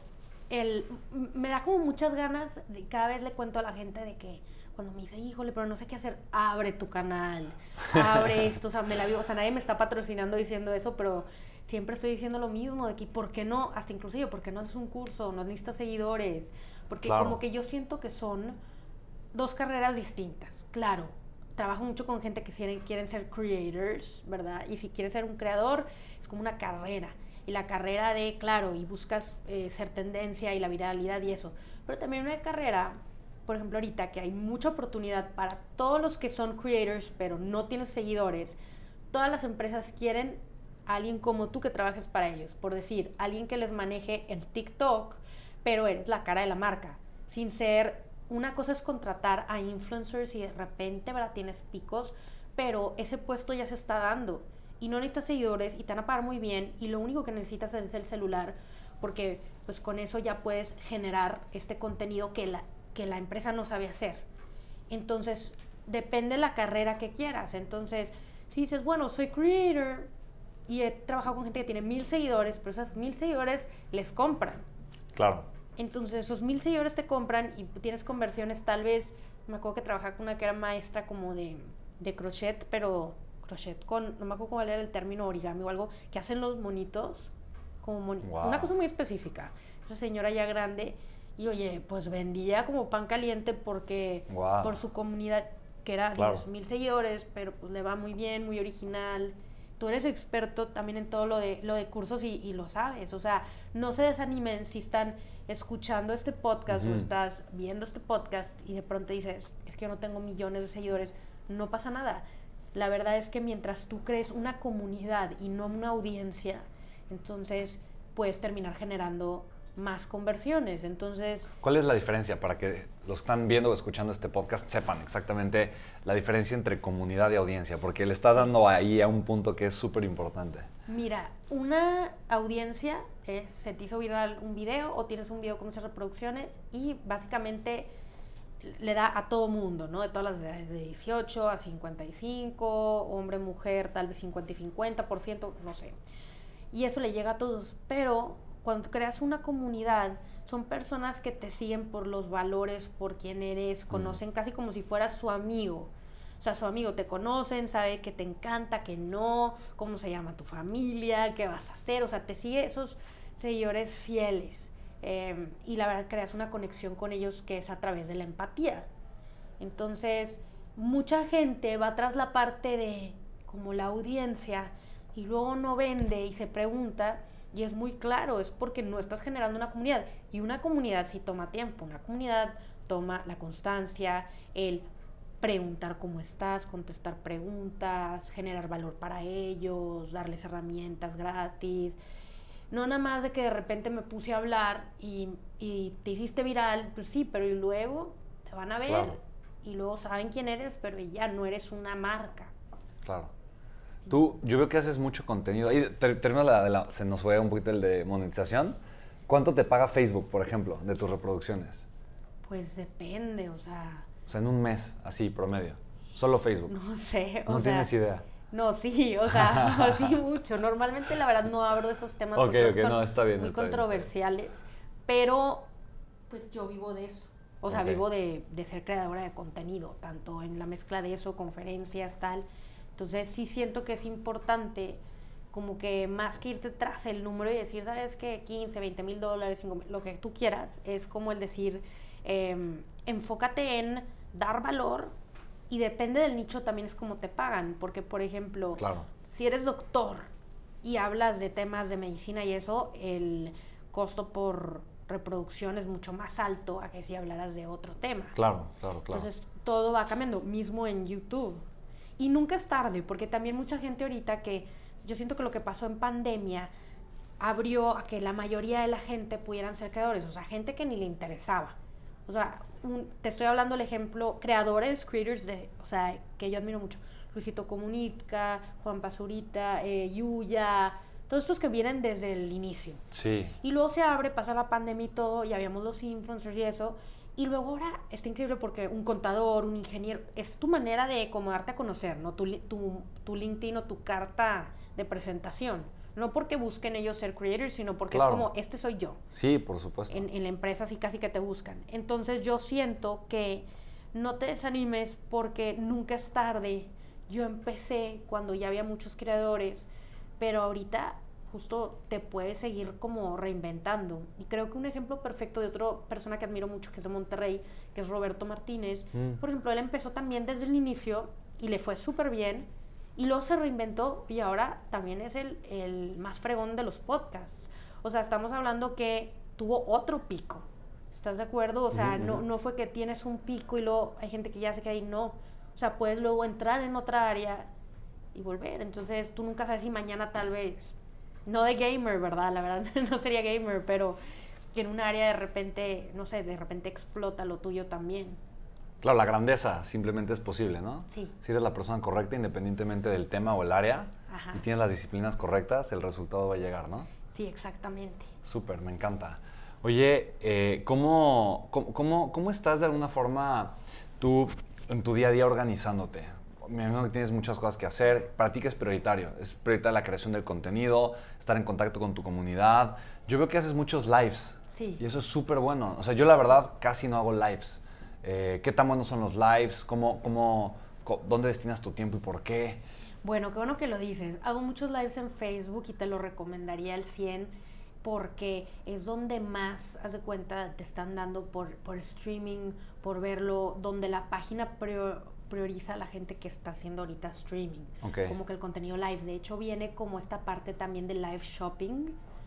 me da como muchas ganas, cada vez le cuento a la gente de que cuando me dice, híjole, pero no sé qué hacer, abre tu canal, abre esto, o sea, o sea, nadie me está patrocinando diciendo eso, pero siempre estoy diciendo lo mismo, de que ¿por qué no? Hasta inclusive, ¿por qué no haces un curso? No necesitas seguidores, porque claro. como que yo siento que son dos carreras distintas, claro. Trabajo mucho con gente que quieren ser creators, ¿verdad? Y si quieres ser un creador, es como una carrera. Y la carrera de, claro, y buscas ser tendencia y la viralidad y eso. Pero también una carrera, por ejemplo, ahorita que hay mucha oportunidad para todos los que son creators, pero no tienes seguidores, todas las empresas quieren a alguien como tú que trabajes para ellos. Por decir, alguien que les maneje el TikTok, pero eres la cara de la marca, sin ser... Una cosa es contratar a influencers y de repente, ¿verdad? Tienes picos, pero ese puesto ya se está dando y no necesitas seguidores y te van a pagar muy bien y lo único que necesitas es el celular porque pues con eso ya puedes generar este contenido que la empresa no sabe hacer. Entonces, depende de la carrera que quieras. Entonces, si dices, bueno, soy creator y he trabajado con gente que tiene 1000 seguidores, pero esos 1000 seguidores les compran. Claro. Entonces esos 1000 seguidores te compran y tienes conversiones tal vez, me acuerdo que trabajaba con una que era maestra como de crochet, pero crochet con, no me acuerdo cuál era el término, origami o algo, que hacen los monitos, como wow. Una cosa muy específica. Esa señora ya grande, y oye, pues vendía como pan caliente porque wow. por su comunidad, que era claro. 10,000 seguidores, pero pues le va muy bien, muy original. Tú eres experto también en todo lo de cursos y lo sabes, o sea, no se desanimen si están escuchando este podcast o estás viendo este podcast y de pronto dices, es que yo no tengo millones de seguidores, no pasa nada. La verdad es que mientras tú crees una comunidad y no una audiencia, entonces puedes terminar generando más conversiones. Entonces, ¿cuál es la diferencia para que los que están viendo o escuchando este podcast sepan exactamente la diferencia entre comunidad y audiencia? Porque le estás dando ahí a un punto que es súper importante. Mira, una audiencia es, se te hizo viral un video o tienes un video con muchas reproducciones y básicamente le da a todo mundo, ¿no? De todas las edades, de 18 a 55, hombre, mujer, tal vez 50 y 50%, no sé. Y eso le llega a todos, pero cuando creas una comunidad, son personas que te siguen por los valores, por quién eres, conocen casi como si fueras su amigo. O sea, su amigo te conocen, sabe que te encanta, que no, cómo se llama tu familia, qué vas a hacer. O sea, te sigue esos seguidores fieles. Y la verdad creas una conexión con ellos que es a través de la empatía. Entonces, mucha gente va tras la parte de como la audiencia y luego no vende y se pregunta, y es muy claro, es porque no estás generando una comunidad. Y una comunidad sí toma tiempo, una comunidad toma la constancia, el preguntar cómo estás, contestar preguntas, generar valor para ellos, darles herramientas gratis. No nada más de que de repente me puse a hablar y te hiciste viral, pues sí, pero y luego te van a ver, claro, y luego saben quién eres, pero ya no eres una marca. Claro. Tú, yo veo que haces mucho contenido. Ahí termina se nos fue un poquito el de monetización. ¿Cuánto te paga Facebook, por ejemplo, de tus reproducciones? Pues depende, o sea... O sea, en un mes, así, promedio. Solo Facebook. No sé, ¿No tienes idea? No, sí, o sea, no, sí mucho. Normalmente, la verdad, no abro esos temas porque son no, está bien, muy controversiales, pero pues yo vivo de eso. O sea, vivo de ser creadora de contenido, tanto en la mezcla de eso, conferencias, tal. Entonces, sí siento que es importante, como que más que irte tras el número y decir, ¿sabes qué? 15, 20 mil dólares, 5 mil, lo que tú quieras, es como el decir, enfócate en dar valor. Y depende del nicho también es como te pagan, porque por ejemplo, claro, si eres doctor y hablas de temas de medicina y eso, el costo por reproducción es mucho más alto a que si hablaras de otro tema. Claro. Entonces, todo va cambiando, mismo en YouTube. Y nunca es tarde, porque también mucha gente ahorita que, yo siento que lo que pasó en pandemia abrió a que la mayoría de la gente pudieran ser creadores, o sea, gente que ni le interesaba. O sea, te estoy hablando el ejemplo, creadores, creators, o sea, que yo admiro mucho. Luisito Comunica, Juan Pazurita, Yuya, todos estos que vienen desde el inicio. Sí. Y luego se abre, pasa la pandemia y todo, y habíamos los influencers y eso, y luego ahora está increíble porque un contador, un ingeniero, es tu manera de como darte a conocer, ¿no? Tu LinkedIn o tu carta de presentación. No porque busquen ellos ser creators, sino porque es como, este soy yo. Sí, por supuesto. En la empresa sí casi que te buscan. Entonces yo siento que no te desanimes porque nunca es tarde. Yo empecé cuando ya había muchos creadores, pero ahorita justo te puedes seguir como reinventando. Y creo que un ejemplo perfecto de otra persona que admiro mucho, que es de Monterrey, que es Roberto Martínez. Por ejemplo, él empezó también desde el inicio y le fue súper bien. Y luego se reinventó y ahora también es el más fregón de los podcasts. O sea, estamos hablando que tuvo otro pico. ¿Estás de acuerdo? O sea, no fue que tienes un pico y luego hay gente que ya se queda ahí. No. O sea, puedes luego entrar en otra área y volver. Entonces, tú nunca sabes si mañana tal vez, no de gamer, ¿verdad? La verdad no sería gamer, pero que en un área de repente, no sé, de repente explota lo tuyo también. Claro, la grandeza simplemente es posible, ¿no? Sí. Si eres la persona correcta, independientemente del tema o el área, y tienes las disciplinas correctas, el resultado va a llegar, ¿no? Sí, exactamente. Súper, me encanta. Oye, ¿cómo estás de alguna forma tú en tu día a día organizándote? Me imagino que tienes muchas cosas que hacer. Para ti, ¿qué es prioritario? ¿Es prioritaria la creación del contenido? ¿Estar en contacto con tu comunidad? Yo veo que haces muchos lives. Sí. Y eso es súper bueno. O sea, yo la verdad casi no hago lives. ¿Qué tan buenos son los lives? ¿Dónde destinas tu tiempo y por qué? Bueno, qué bueno que lo dices. Hago muchos lives en Facebook y te lo recomendaría al 100 porque es donde más, haz de cuenta, te están dando por streaming, por verlo, donde la página prioriza a la gente que está haciendo ahorita streaming. Okay. Como que el contenido live. De hecho, viene como esta parte también de live shopping.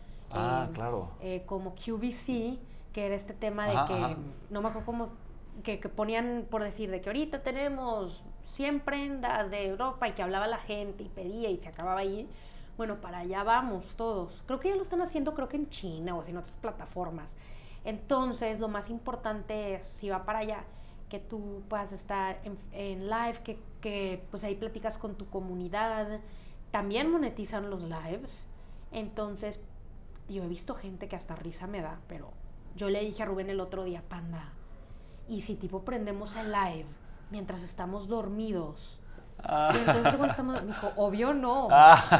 Claro. Como QVC, que era este tema de que, no me acuerdo cómo, que ponían por decir de que ahorita tenemos 100 prendas de Europa y que hablaba la gente y pedía y se acababa ahí. Bueno, para allá vamos todos. Creo que ya lo están haciendo, creo que en China o en otras plataformas. Entonces, lo más importante es, si va para allá, que tú puedas estar en live, que pues ahí platicas con tu comunidad. También monetizan los lives. Entonces, yo he visto gente que hasta risa me da, pero yo le dije a Rubén el otro día, Panda, ¿y si tipo prendemos el live mientras estamos dormidos? Y entonces cuando estamos, me dijo, obvio no.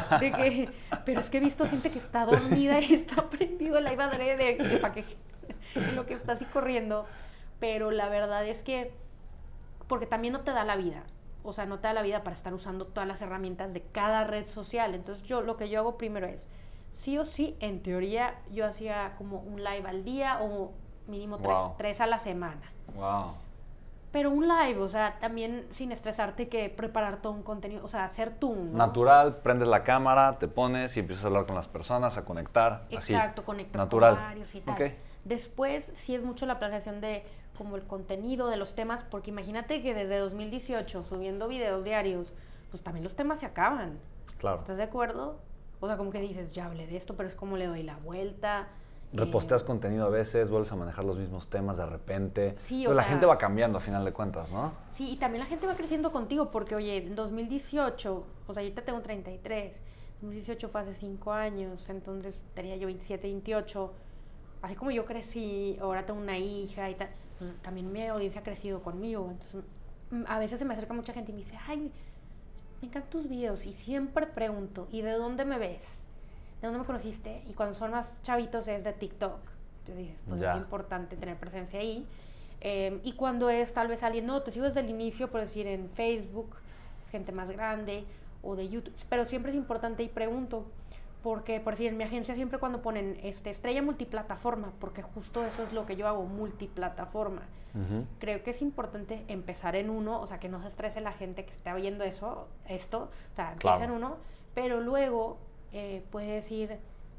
Pero es que he visto gente que está dormida y está prendido el live adrede, para que en lo que está así corriendo. Pero la verdad es que, porque también no te da la vida. O sea, no te da la vida para estar usando todas las herramientas de cada red social. Entonces lo que yo hago primero es, sí o sí, en teoría, yo hacía como un live al día o mínimo tres a la semana. Wow. Pero un live, o sea, también sin estresarte que preparar todo un contenido, o sea, hacer tú, ¿no? Natural, prendes la cámara, te pones y empiezas a hablar con las personas, a conectar. Exacto, así, conectas natural. Con varios y tal. Okay. Después, sí es mucho la planeación de como el contenido, de los temas, porque imagínate que desde 2018, subiendo videos diarios, pues también los temas se acaban. Claro. ¿Estás de acuerdo? O sea, como que dices, ya hablé de esto, pero es como le doy la vuelta. Reposteas contenido a veces, vuelves a manejar los mismos temas de repente. Sí, pero la gente va cambiando a final de cuentas, ¿no? Sí, y también la gente va creciendo contigo porque, oye, en 2018, o sea, ahorita tengo 33, 2018 fue hace 5 años, entonces tenía yo 27, 28. Así como yo crecí, ahora tengo una hija y tal, pues también mi audiencia ha crecido conmigo. Entonces, a veces se me acerca mucha gente y me dice, ay, me encantan tus videos. Y siempre pregunto, ¿y de dónde me ves? ¿De dónde me conociste? Y cuando son más chavitos es de TikTok. Entonces dices, pues es importante tener presencia ahí. Y cuando es tal vez alguien, no, te sigo desde el inicio, por decir en Facebook, es gente más grande, o de YouTube. Pero siempre es importante y pregunto, porque por decir, en mi agencia siempre cuando ponen estrella multiplataforma, porque justo eso es lo que yo hago, multiplataforma. Creo que es importante empezar en uno, o sea, que no se estrese la gente que esté viendo esto, o sea, empieza en uno, pero luego puedes ir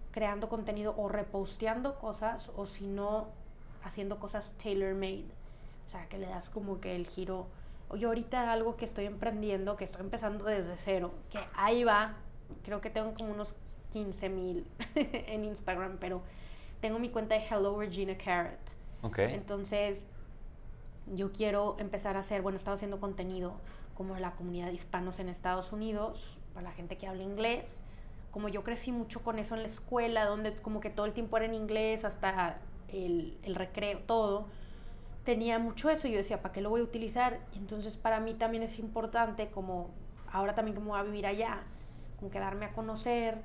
creando contenido o reposteando cosas, o si no, haciendo cosas tailor-made. O sea, que le das como que el giro. Yo ahorita algo que estoy emprendiendo, que estoy empezando desde cero, que ahí va, creo que tengo como unos 15,000 en Instagram, pero tengo mi cuenta de Hello Regina Carrot. Okay. Entonces, yo quiero empezar a hacer, bueno, he estado haciendo contenido como de la comunidad de hispanos en Estados Unidos, para la gente que habla inglés. Como yo crecí mucho con eso en la escuela, donde como que todo el tiempo era en inglés, hasta el recreo, todo, tenía mucho eso y yo decía, ¿para qué lo voy a utilizar? Y entonces para mí también es importante, como ahora también como voy a vivir allá, como que darme a conocer.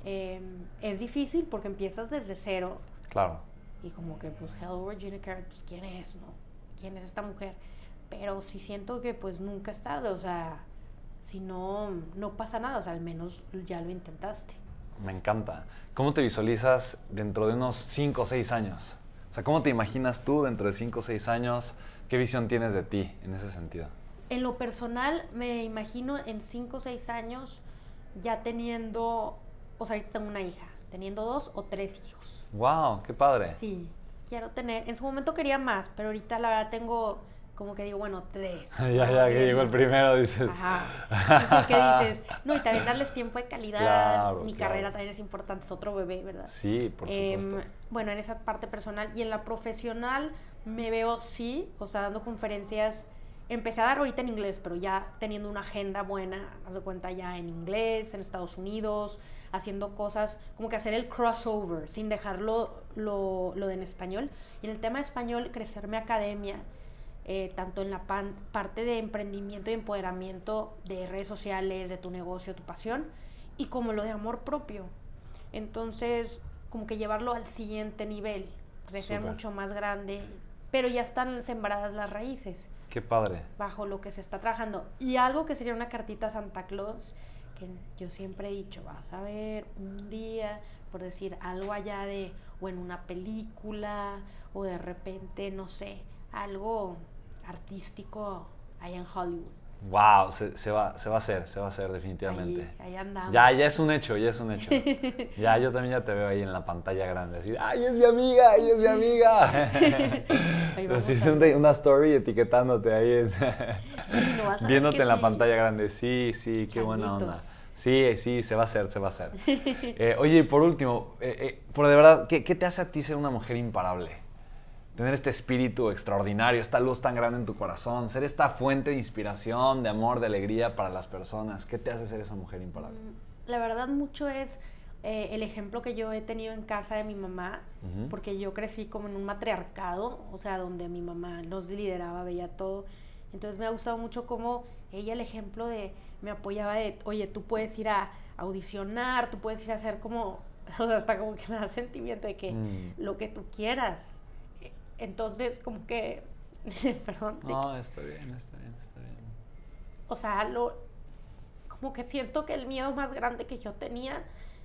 Es difícil porque empiezas desde cero. Claro. Y como que, pues, Hello Regina Carrot, pues, ¿quién es, no? ¿Quién es esta mujer? Pero sí siento que, pues, nunca es tarde, o sea, si no, no pasa nada, o sea, al menos ya lo intentaste. Me encanta. ¿Cómo te visualizas dentro de unos 5 o 6 años? O sea, ¿cómo te imaginas tú dentro de 5 o 6 años? ¿Qué visión tienes de ti en ese sentido? En lo personal, me imagino en 5 o 6 años ya teniendo, o sea, ahorita tengo una hija, teniendo 2 o 3 hijos. ¡Wow! ¡Qué padre! Sí, quiero tener, en su momento quería más, pero ahorita la verdad tengo, como que digo, bueno, 3. ya que llegó el primero, dices. Ajá. ¿Qué dices? No, y también darles tiempo de calidad. Claro, Mi carrera también es importante, es otro bebé, ¿verdad? Sí, por supuesto. Bueno, en esa parte personal. Y en la profesional me veo, sí, o sea, dando conferencias. Empecé a dar ahorita en inglés, pero ya teniendo una agenda buena, haz de cuenta ya en inglés, en Estados Unidos, haciendo cosas, como que hacer el crossover, sin dejarlo lo de en español. Y en el tema de español, crecer mi academia, tanto en la parte de emprendimiento y empoderamiento de redes sociales, de tu negocio, tu pasión, y como lo de amor propio. Entonces, como que llevarlo al siguiente nivel, crecer mucho más grande, pero ya están sembradas las raíces. ¡Qué padre! Bajo lo que se está trabajando. Y algo que sería una cartita a Santa Claus, que yo siempre he dicho, vas a ver un día, por decir algo allá de, o en una película, o de repente, no sé, algo artístico allá en Hollywood. Wow, se va a hacer definitivamente. Ahí andamos. Ya es un hecho, ya es un hecho. Ya, yo también ya te veo ahí en la pantalla grande, así, ¡ay, es mi amiga, ella es mi amiga! Así, una story etiquetándote ahí, Sí, viéndote en la sí. pantalla grande. Sí, qué buena onda. Sí, se va a hacer. Oye, y por último, por de verdad, ¿qué te hace a ti ser una mujer imparable? Tener este espíritu extraordinario, esta luz tan grande en tu corazón, ser esta fuente de inspiración, de amor, de alegría para las personas. ¿Qué te hace ser esa mujer imparable? La verdad mucho es el ejemplo que yo he tenido en casa de mi mamá, porque yo crecí como en un matriarcado, o sea, donde mi mamá nos lideraba, veía todo. Entonces me ha gustado mucho cómo ella, el ejemplo de, me apoyaba de, oye, tú puedes ir a audicionar, tú puedes ir a hacer como, o sea, hasta como que me da sentimiento de que lo que tú quieras. Entonces, como que, perdón. No, está bien. O sea, como que siento que el miedo más grande que yo tenía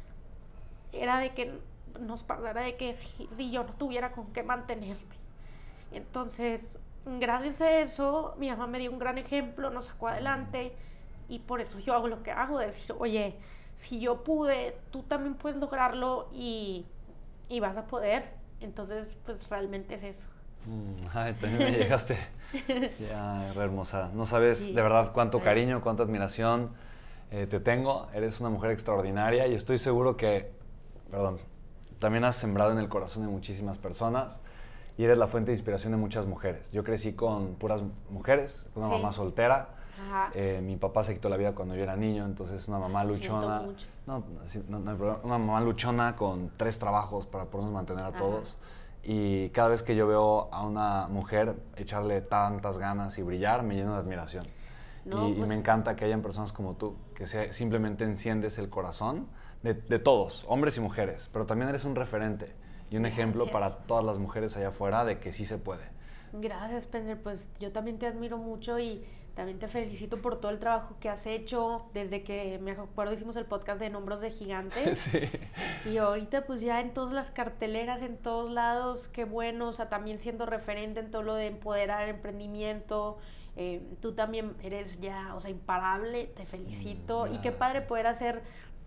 era de que nos pasara de que si yo no tuviera con qué mantenerme. Entonces, gracias a eso, mi mamá me dio un gran ejemplo, nos sacó adelante, y por eso yo hago lo que hago, decir, oye, si yo pude, tú también puedes lograrlo y vas a poder. Entonces, pues realmente es eso. Ay, también me llegaste. Ya, hermosa. No sabes de verdad cuánto cariño, cuánta admiración te tengo. Eres una mujer extraordinaria y estoy seguro que, también has sembrado en el corazón de muchísimas personas y eres la fuente de inspiración de muchas mujeres. Yo crecí con puras mujeres, una mamá soltera. Mi papá se quitó la vida cuando yo era niño, entonces una mamá luchona. No hay problema. Una mamá luchona con 3 trabajos para podernos mantener a todos. Y cada vez que yo veo a una mujer echarle tantas ganas y brillar, me lleno de admiración. Y me encanta que hayan personas como tú, que simplemente enciendes el corazón de todos, hombres y mujeres, pero también eres un referente y un ejemplo para todas las mujeres allá afuera de que sí se puede. Gracias, Spencer. Pues yo también te admiro mucho y también te felicito por todo el trabajo que has hecho desde que, me acuerdo, hicimos el podcast de Hombros de Gigantes. Sí. Y ahorita pues ya en todas las carteleras, en todos lados, qué bueno, o sea, también siendo referente en todo lo de empoderar, emprendimiento. Tú también eres ya, o sea, imparable, te felicito. Y qué padre poder hacer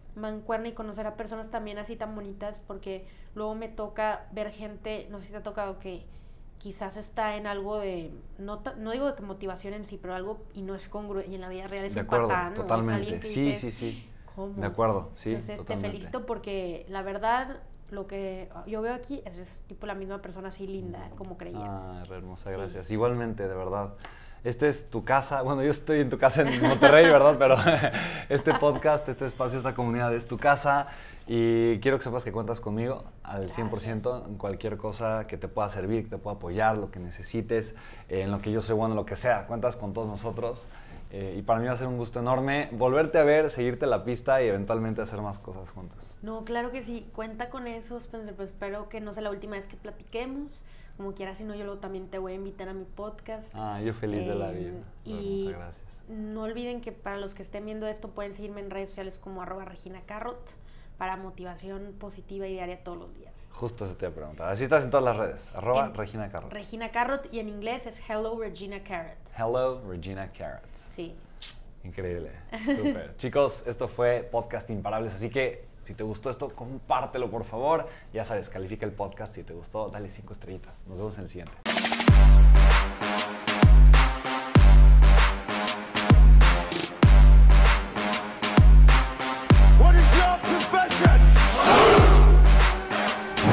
mancuerna y conocer a personas también así tan bonitas, porque luego me toca ver gente, no sé si te ha tocado, que quizás está en algo de, no digo de que motivación en sí, pero algo y no es congruente, y en la vida real es De un acuerdo, patán, totalmente. ¿no? Es alguien que Sí, dices, sí. ¿cómo? De acuerdo, sí, Entonces totalmente. te felicito porque la verdad lo que yo veo aquí es tipo la misma persona así linda como creía. Ah, re hermosa, Sí. gracias. Igualmente, de verdad. Esta es tu casa. Bueno, yo estoy en tu casa en Monterrey, ¿verdad? Pero este podcast, este espacio, esta comunidad es tu casa. Y quiero que sepas que cuentas conmigo al 100% en cualquier cosa que te pueda servir, que te pueda apoyar, lo que necesites, en lo que yo soy bueno, lo que sea. Cuentas con todos nosotros. Y para mí va a ser un gusto enorme volverte a ver, seguirte la pista y eventualmente hacer más cosas juntos. No, claro que sí, cuenta con eso, Spencer, pues espero que no sea la última vez que platiquemos. Como quieras, si no, yo luego también te voy a invitar a mi podcast. Ah, yo feliz de la vida. Y muchas gracias. no olviden que para los que estén viendo esto pueden seguirme en redes sociales como @ReginaCarrot para motivación positiva y diaria todos los días. Justo eso te iba a preguntar. Así estás en todas las redes. @Regina Carrot. Regina Carrot, y en inglés es Hello Regina Carrot. Hello Regina Carrot. Sí. Increíble. Súper. Chicos, esto fue Podcast Imparables. Así que si te gustó esto, compártelo por favor. Ya sabes, califica el podcast. Si te gustó, dale 5 estrellitas. Nos vemos en el siguiente.